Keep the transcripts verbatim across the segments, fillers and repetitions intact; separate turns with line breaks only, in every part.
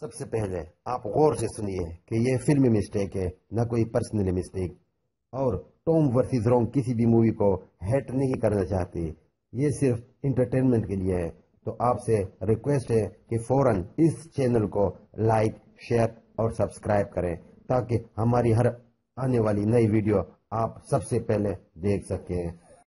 سب سے پہلے آپ غور سے سنیے کہ یہ فلمی مسٹیک ہے، نہ کوئی پرسنل مسٹیک، اور ٹام ورسز رونگ کسی بھی مووی کو ہیٹ نہیں کرنا چاہتے، یہ صرف انٹرٹینمنٹ کے لیے ہے۔ تو آپ سے ریکویسٹ ہے کہ فوراً اس چینل کو لائک، شیئر اور سبسکرائب کریں تاکہ ہماری ہر آنے والی نئی ویڈیو آپ سب سے پہلے دیکھ سکیں۔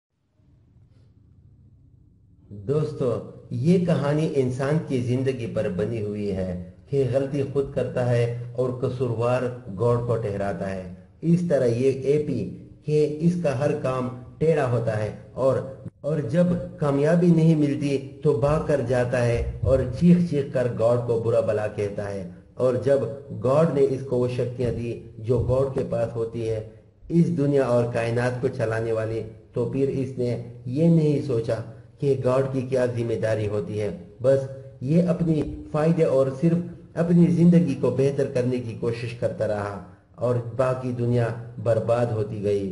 دوستو، یہ کہانی انسان کی زندگی پر بنی ہوئی ہے کہ غلطی خود کرتا ہے اور قصوروار گاڈ کو ٹھہراتا ہے۔ اس طرح یہ اے پی کہ اس کا ہر کام ٹیڑھا ہوتا ہے اور اور جب کامیابی نہیں ملتی تو بھاگ کر جاتا ہے اور چیخ چیخ کر گاڈ کو برا بلا کہتا ہے، اور جب گاڈ نے اس کو وہ شکتیاں دی جو گاڈ کے پاس ہوتی ہے، اس دنیا اور کائنات کو چلانے والی، تو پھر اس نے یہ نہیں سوچا کہ گاڈ کی کیا ذمہ داری ہوتی ہے، بس یہ اپنی فائدے اور صرف اپنی زندگی کو بہتر کرنے کی کوشش کرتا رہا اور باقی دنیا برباد ہوتی گئی۔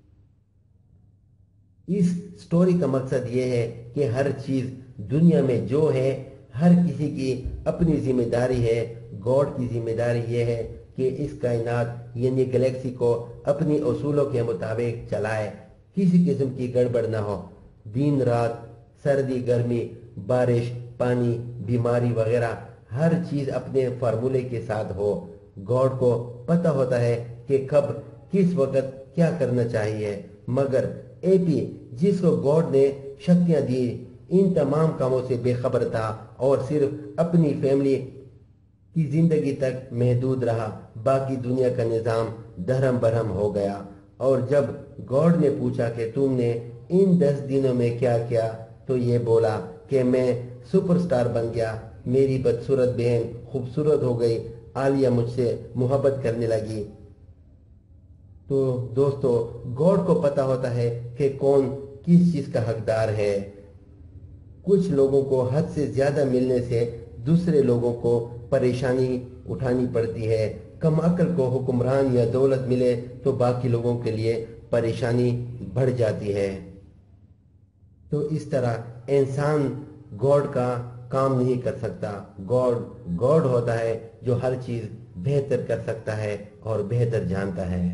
اس سٹوری کا مقصد یہ ہے کہ ہر چیز دنیا میں جو ہے ہر کسی کی اپنی ذمہ داری ہے۔ گاڈ کی ذمہ داری یہ ہے کہ اس کائنات یعنی گلیکسی کو اپنی اصولوں کے مطابق چلائے، کسی قسم کی گڑبڑ نہ ہو، دن رات، سردی گرمی، بارش پانی، بیماری وغیرہ ہر چیز اپنے فارمولے کے ساتھ ہو۔ گاڈ کو پتہ ہوتا ہے کہ کب کس وقت کیا کرنا چاہیے، مگر اے پی جس کو گاڈ نے شکتیاں دی ان تمام کاموں سے بے خبر تھا اور صرف اپنی فیملی کی زندگی تک محدود رہا۔ باقی دنیا کا نظام دھرم برہم ہو گیا، اور جب گاڈ نے پوچھا کہ تم نے ان دس دنوں میں کیا کیا، تو یہ بولا کہ میں سپر سٹار بن گیا، میری بدصورت بہن خوبصورت ہو گئی، عالیہ مجھ سے محبت کرنے لگی۔ تو دوستو، گاڈ کو پتہ ہوتا ہے کہ کون کس چیز کا حقدار ہے۔ کچھ لوگوں کو حد سے زیادہ ملنے سے دوسرے لوگوں کو پریشانی اٹھانی پڑتی ہے۔ کم عقل کو حکمران یا دولت ملے تو باقی لوگوں کے لیے پریشانی بڑھ جاتی ہے۔ تو اس طرح انسان گاڈ کا کام نہیں کر سکتا۔ گاڈ گاڈ ہوتا ہے جو ہر چیز بہتر کر سکتا ہے اور بہتر جانتا ہے۔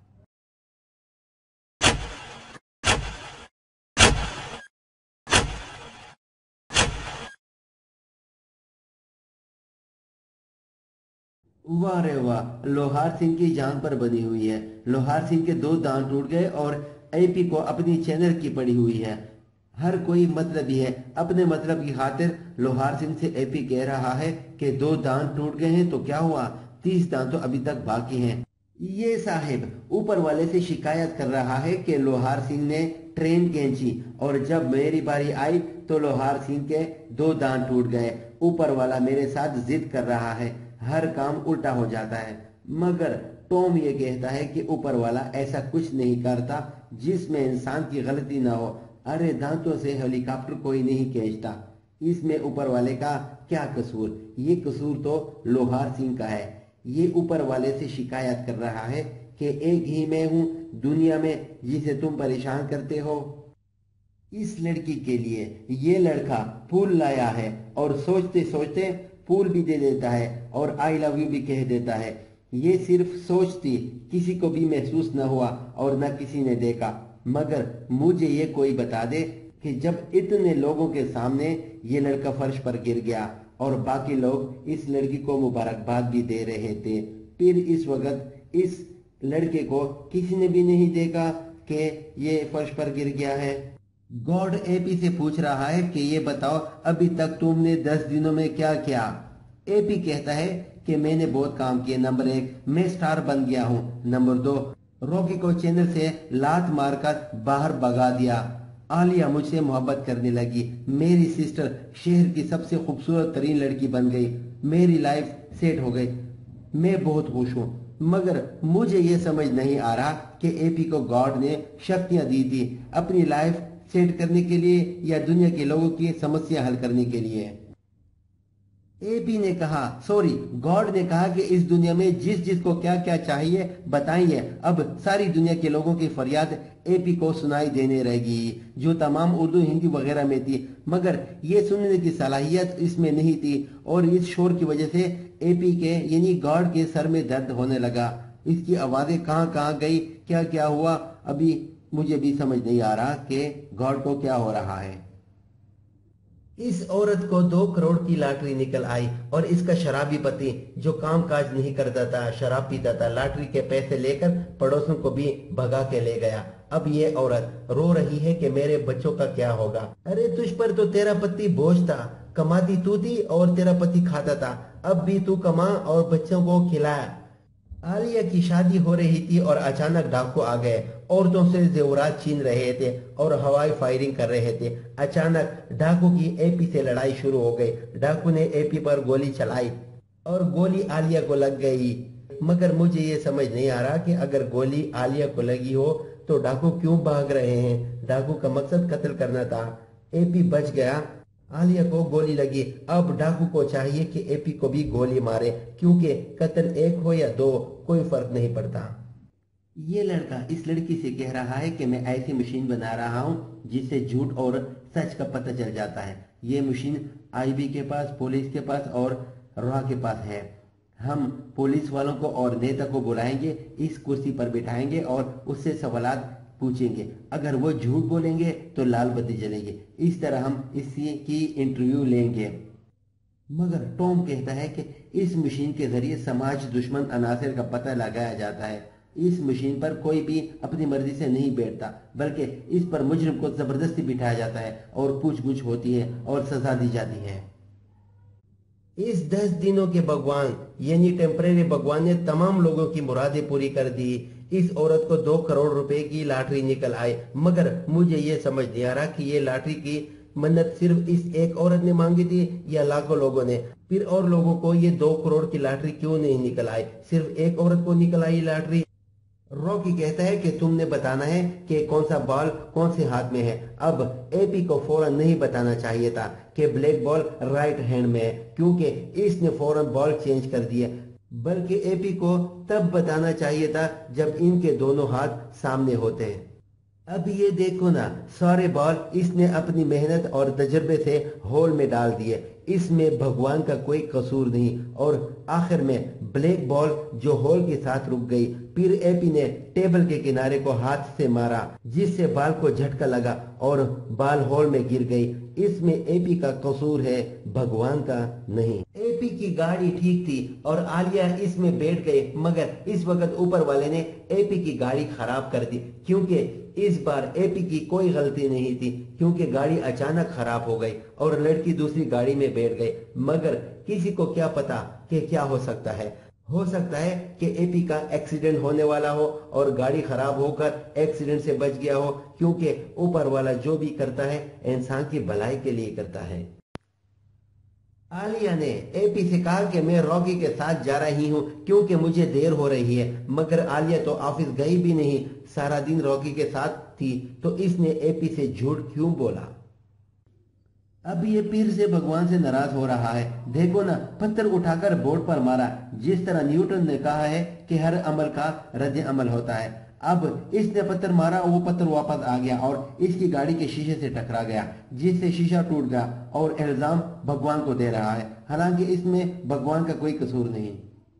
واہ رے واہ، لوہار سنگھ کی جان پر بنی ہوئی ہے۔ لوہار سنگھ کے دو دانت ٹوٹ گئے اور اے پی کو اپنی چینل کی پڑی ہوئی ہے۔ ہر کوئی مطلب ہی ہے، اپنے مطلب کی خاطر لوہار سنگھ سے اے پی کہہ رہا ہے کہ دو دانت ٹوٹ گئے ہیں تو کیا ہوا، تیس دانت تو ابھی تک باقی ہیں۔ یہ صاحب اوپر والے سے شکایت کر رہا ہے کہ لوہار سنگھ نے ٹرین کھینچی اور جب میری باری آئی تو لوہار سنگھ کے دو دانت ٹوٹ گئے۔ اوپر والا میرے ساتھ ضد کر رہا ہے، ہر کام الٹا ہو جاتا ہے۔ مگر ٹام یہ کہتا ہے کہ اوپر والا ایسا کچھ نہیں کرتا جس میں انسان کی غلطی نہ ہو۔ ارے دانتوں سے ہیلی کاپٹر کوئی نہیں کھینچتا، اس میں اوپر والے کا کیا قصور؟ یہ قصور تو لوہار سنگھ کا ہے۔ یہ اوپر والے سے شکایت کر رہا ہے کہ ایک ہی میں ہوں دنیا میں جسے تم پریشان کرتے ہو۔ اس لڑکی کے لیے یہ لڑکا پھول لایا ہے اور سوچتے سوچتے پھول بھی دے دیتا ہے اور آئی لو یو بھی کہہ دیتا ہے۔ یہ صرف سوچتی، کسی کو بھی محسوس نہ ہوا اور نہ کسی نے دیکھا۔ مگر مجھے یہ کوئی بتا دے کہ جب اتنے لوگوں کے سامنے یہ لڑکا فرش پر گر گیا اور باقی لوگ اس لڑکی کو مبارکباد بھی دے رہے تھے، پھر اس وقت اس لڑکے کو کسی نے بھی نہیں دیکھا کہ یہ فرش پر گر گیا ہے۔ گاڈ اے پی سے پوچھ رہا ہے کہ یہ بتاؤ ابھی تک تم نے دس دنوں میں کیا کیا؟ اے پی کہتا ہے کہ میں نے بہت کام کیے۔ نمبر ایک، میں سٹار بن گیا ہوں۔ نمبر دو، راکی کو چینل سے لات مار کر باہر بھگا دیا۔ عالیہ مجھ سے محبت کرنے لگی۔ میری سسٹر شہر کی سب سے خوبصورت ترین لڑکی بن گئی۔ میری لائف سیٹ ہو گئی۔ میں بہت خوش ہوں۔ مگر مجھے یہ سمجھ نہیں آ رہا کہ اے پی کو گاڈ نے شکتیاں دی تھی اپنی لائف سیٹ کرنے کے لیے یا دنیا کے لوگوں کی سمسیا حل کرنے کے لیے۔ اے پی نے کہا سوری، گاڈ نے کہا کہ اس دنیا میں جس جس کو کیا کیا چاہیے بتائیے۔ اب ساری دنیا کے لوگوں کی فریاد اے پی کو سنائی دینے رہ گئی جو تمام اردو ہندی وغیرہ میں تھی، مگر یہ سننے کی صلاحیت اس میں نہیں تھی اور اس شور کی وجہ سے اے پی کے یعنی گارڈ کے سر میں درد ہونے لگا۔ اس کی آوازیں کہاں کہاں گئی، کیا کیا ہوا، ابھی مجھے بھی سمجھ نہیں آ رہا کہ گارڈ کو کیا ہو رہا ہے۔ اس عورت کو دو کروڑ کی لاٹری نکل آئی اور اس کا شرابی پتی جو کام کاج نہیں کرتا تھا، شراب پیتا تھا، لاٹری کے پیسے لے کر پڑوسوں کو بھی بھگا کے لے گیا۔ اب یہ عورت رو رہی ہے کہ میرے بچوں کا کیا ہوگا۔ ارے تجھ پر تو تیرا پتی بوجھ تھا، کماتی تو تھی اور تیرا پتی کھاتا تھا، اب بھی تو کما اور بچوں کو کھلایا۔ عالیہ کی شادی ہو رہی تھی اور اچانک ڈاکو آ گئے، عورتوں سے زیورات چھین رہے تھے اور ہوائی فائرنگ کر رہے تھے۔ اچانک ڈاکو کی اے پی سے لڑائی شروع ہو گئی۔ ڈاکو نے اے پی پر گولی چلائی اور گولی عالیہ کو لگ گئی، مگر مجھے یہ سمجھ نہیں آ رہا کہ اگر گولی عالیہ کو لگی ہو تو ڈاکو کیوں بھاگ رہے ہیں۔ ڈاکو کا مقصد قتل کرنا تھا، اے پی بچ گیا، عالیہ کو گولی لگی۔ اب ڈاکو کو چاہیے کہ اے پی کو بھی گولی مارے، کیونکہ قتل ایک ہو یا دو کوئی فرق نہیں پڑتا۔ یہ لڑکا اس لڑکی سے کہہ رہا ہے کہ میں ایسی مشین بنا رہا ہوں جس سے جھوٹ اور سچ کا پتہ چل جاتا ہے۔ یہ مشین آئی بی کے پاس، پولیس کے پاس اور روحا کے پاس ہے۔ ہم پولیس والوں کو اور نیتا کو بلائیں گے، اس کرسی پر بٹھائیں گے اور اس سے سوالات پوچھیں گے۔ اگر وہ جھوٹ بولیں گے تو لال بتی جلے گی۔ اس طرح ہم اس کی انٹرویو لیں گے۔ مگر ٹوم کہتا ہے کہ اس مشین کے ذریعے سماج دشمن عناصر کا پتہ لگایا جاتا ہے۔ اس مشین پر کوئی بھی اپنی مرضی سے نہیں بیٹھتا، بلکہ اس پر مجرم کو زبردستی بٹھایا جاتا ہے اور پوچھ گچھ ہوتی ہے اور سزا دی جاتی ہے۔ اس دس دنوں کے بھگوان یعنی ٹیمپریری بھگوان نے تمام لوگوں کی مرادیں پوری کر دی۔ اس عورت کو دو کروڑ روپے کی لاٹری نکل آئی، مگر مجھے یہ سمجھ نہیں آ رہا کہ یہ لاٹری کی منت صرف اس ایک عورت نے مانگی تھی یا لاکھوں لوگوں نے۔ پھر اور لوگوں کو یہ دو کروڑ کی لاٹری کیوں نہیں نکل آئی، صرف ایک عورت کو نکل آئی لاٹری۔ راکی کہتا ہے کہ تم نے بتانا ہے کہ کون سا بال کون سے ہاتھ میں ہے۔ اب اے پی کو فوراً نہیں بتانا چاہیے تھا کہ بلیک بال رائٹ ہینڈ میں ہے، کیونکہ اس نے فوراً بال چینج کر دیا، بلکہ اے پی کو تب بتانا چاہیے تھا جب ان کے دونوں ہاتھ سامنے ہوتے ہیں۔ اب یہ دیکھو نا، سارے بال اس نے اپنی محنت اور تجربے سے ہول میں ڈال دیے، اس میں بھگوان کا کوئی قصور نہیں، اور آخر میں بلیک بال جو ہول کے ساتھ رک گئی۔ پھر اے پی نے ٹیبل کے کنارے کو ہاتھ سے مارا جس سے بال کو جھٹکا لگا اور بال ہول میں گر گئی۔ اس میں اے پی کا قصور ہے، بھگوان کا نہیں۔ اے پی کی گاڑی ٹھیک تھی اور عالیہ اس میں بیٹھ گئے، مگر اس وقت اوپر والے نے اے پی کی گاڑی خراب کر دی، کیونکہ اس بار اے پی کی کوئی غلطی نہیں تھی، کیونکہ گاڑی اچانک خراب ہو گئی اور لڑکی دوسری گاڑی میں بیٹھ گئی۔ مگر کسی کو کیا پتا کہ کیا ہو سکتا ہے، ہو سکتا ہے کہ اے پی کا ایکسیڈنٹ ہونے والا ہو اور گاڑی خراب ہو کر ایکسیڈنٹ سے بچ گیا ہو، کیونکہ اوپر والا جو بھی کرتا ہے انسان کی بھلائی کے لیے کرتا ہے۔ عالیہ نے اے پی سے کہا کہ میں راکی کے ساتھ جا رہی ہوں کیونکہ مجھے دیر ہو رہی ہے، مگر عالیہ تو آفس گئی بھی نہیں، سارا دن راکی کے ساتھ تھی، تو اس نے اے پی سے جھوٹ کیوں بولا؟ اب یہ پیر سے بھگوان سے ناراض ہو رہا ہے۔ دیکھو نا، پتھر اٹھا کر بورڈ پر مارا، جس طرح نیوٹن نے کہا ہے کہ ہر عمل کا رد عمل ہوتا ہے۔ اب اس نے پتھر مارا، وہ پتھر واپس آ گیا اور اس کی گاڑی کے شیشے سے ٹکرا گیا، جس سے شیشہ ٹوٹ گیا، اور الزام بھگوان کو دے رہا ہے، حالانکہ اس میں بھگوان کا کوئی قصور نہیں۔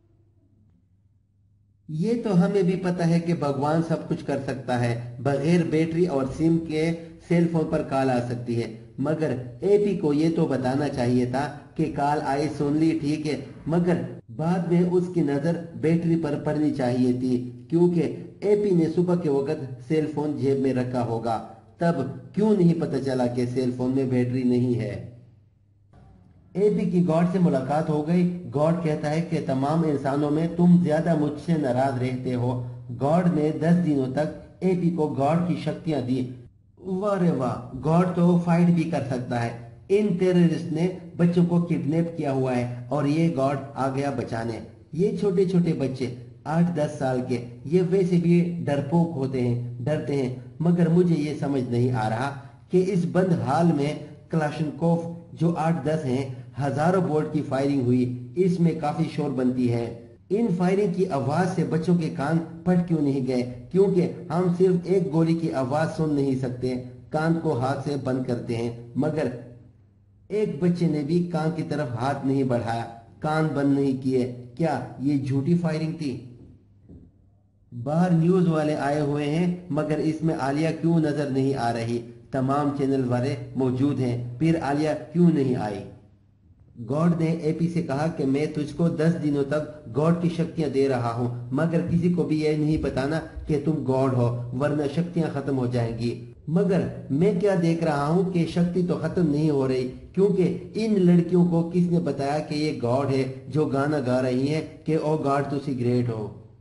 یہ تو ہمیں بھی پتہ ہے کہ بھگوان سب کچھ کر سکتا ہے، بغیر بیٹری اور سم کے سیل فون پر کال آ سکتی ہے، مگر اے پی کو یہ تو بتانا چاہیے تھا کہ کال آئی، سن لی، ٹھیک ہے، مگر بعد میں اس کی نظر بیٹری پر پڑنی چاہیے تھی، کیونکہ اے پی نے صبح کے وقت سیل فون جیب میں رکھا ہوگا، تب کیوں نہیں پتہ چلا کہ سیل فون میں بیٹری نہیں ہے؟ اے پی کی گاڈ سے ملاقات ہو گئی۔ گاڈ کہتا ہے کہ تمام انسانوں میں تم زیادہ مجھ سے ناراض رہتے ہو۔ گاڈ نے دس دنوں تک اے پی کو گاڈ کی شکتیاں دی۔ واہ رے واہ، گاڈ تو فائٹ بھی کر سکتا ہے۔ ان ٹیررسٹ نے بچوں کو کڈنیپ کیا ہوا ہے اور یہ گاڈ آ گیا بچانے۔ یہ چھوٹے چھوٹے بچے آٹھ دس سال کے، یہ ویسے بھی ڈرپوک ہوتے ہیں، ڈرتے ہیں، مگر مجھے یہ سمجھ نہیں آ رہا کہ اس بند حال میں کلاشنکوف جو آٹھ دس ہیں، ہزاروں بولٹ کی فائرنگ ہوئی، اس میں کافی شور بنتی ہے۔ ان فائرنگ کی آواز سے بچوں کے کان پھٹ کیوں نہیں گئے؟ کیونکہ ہم صرف ایک گولی کی آواز سن نہیں سکتے، کان کو ہاتھ سے بند کرتے ہیں، مگر ایک بچے نے بھی کان کی طرف ہاتھ نہیں بڑھایا۔ कान बंद नहीं किए। क्या ये झूठी फायरिंग थी? बाहर न्यूज वाले आए हुए हैं मगर इसमें आलिया क्यों नजर नहीं आ रही? तमाम चैनल वाले मौजूद हैं, फिर आलिया क्यों नहीं आई? गॉड ने एपी से कहा कि मैं तुझको दस दिनों तक गॉड की शक्तियां दे रहा हूं, मगर किसी को भी यह नहीं बताना कि तुम गॉड हो, वरना शक्तियां खत्म हो जाएंगी। मगर मैं क्या देख रहा हूं कि शक्ति तो खत्म नहीं हो रही, क्योंकि इन लड़कियों को किसने बताया कि ये गॉड है जो गाना गा रही है कि ओ गॉड तुसी ग्रेट हो।